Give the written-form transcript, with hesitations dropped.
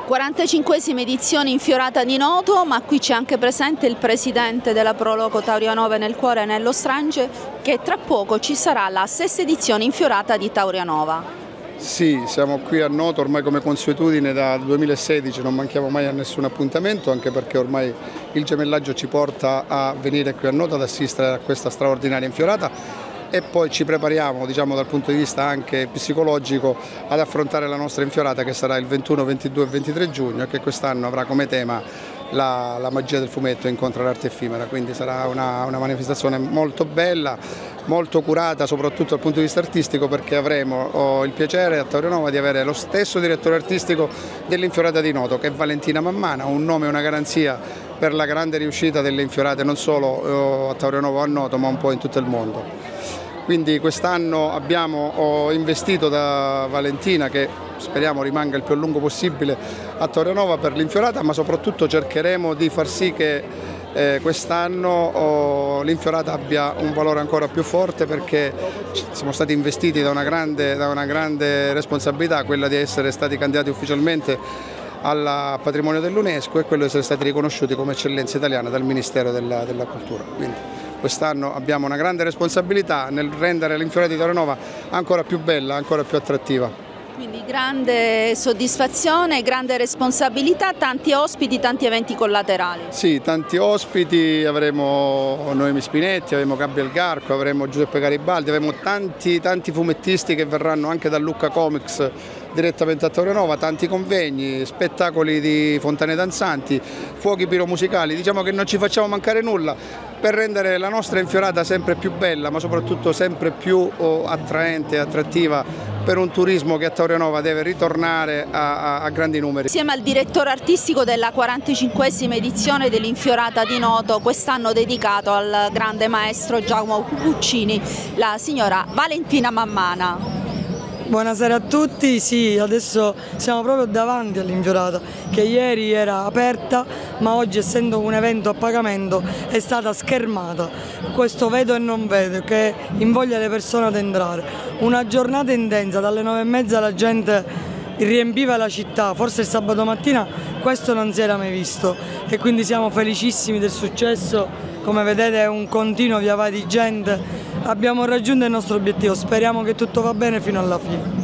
45esima edizione Infiorata di Noto, ma qui c'è anche presente il presidente della Pro Loco Taurianova nel cuore, Nello Strange, che tra poco ci sarà la sesta edizione Infiorata di Taurianova. Sì, siamo qui a Noto ormai come consuetudine dal 2016, non manchiamo mai a nessun appuntamento, anche perché ormai il gemellaggio ci porta a venire qui a Noto ad assistere a questa straordinaria Infiorata. E poi ci prepariamo, diciamo, dal punto di vista anche psicologico ad affrontare la nostra Infiorata, che sarà il 21, 22 e 23 giugno e che quest'anno avrà come tema la magia del fumetto incontra l'arte effimera, quindi sarà una manifestazione molto bella, molto curata soprattutto dal punto di vista artistico, perché avremo il piacere a Taurianova di avere lo stesso direttore artistico dell'Infiorata di Noto, che è Valentina Mammana, un nome e una garanzia per la grande riuscita delle Infiorate non solo a Taurianova o a Noto, ma un po' in tutto il mondo. Quindi quest'anno abbiamo investito da Valentina, che speriamo rimanga il più a lungo possibile a Taurianova per l'Infiorata, ma soprattutto cercheremo di far sì che quest'anno l'Infiorata abbia un valore ancora più forte, perché siamo stati investiti da una grande responsabilità, quella di essere stati candidati ufficialmente al patrimonio dell'UNESCO e quello di essere stati riconosciuti come eccellenza italiana dal Ministero della Cultura. Quindi quest'anno abbiamo una grande responsabilità nel rendere l'Infiorata di Taurianova ancora più bella, ancora più attrattiva. Quindi grande soddisfazione, grande responsabilità, tanti ospiti, tanti eventi collaterali. Sì, tanti ospiti, avremo Noemi Spinetti, avremo Gabriel Garco, avremo Giuseppe Garibaldi, avremo tanti fumettisti che verranno anche da Lucca Comics direttamente a Taurianova, tanti convegni, spettacoli di fontane danzanti, fuochi piromusicali. Diciamo che non ci facciamo mancare nulla per rendere la nostra Infiorata sempre più bella, ma soprattutto sempre più attraente e attrattiva per un turismo che a Taurianova deve ritornare a grandi numeri. Insieme al direttore artistico della 45esima edizione dell'Infiorata di Noto, quest'anno dedicato al grande maestro Giacomo Puccini, la signora Valentina Mammana. Buonasera a tutti, sì, adesso siamo proprio davanti all'Infiorata, che ieri era aperta, ma oggi, essendo un evento a pagamento, è stata schermata. Questo vedo e non vedo, che invoglia le persone ad entrare. Una giornata intensa, dalle 9:30 la gente riempiva la città, forse il sabato mattina questo non si era mai visto e quindi siamo felicissimi del successo. Come vedete è un continuo via vai di gente. Abbiamo raggiunto il nostro obiettivo, speriamo che tutto va bene fino alla fine.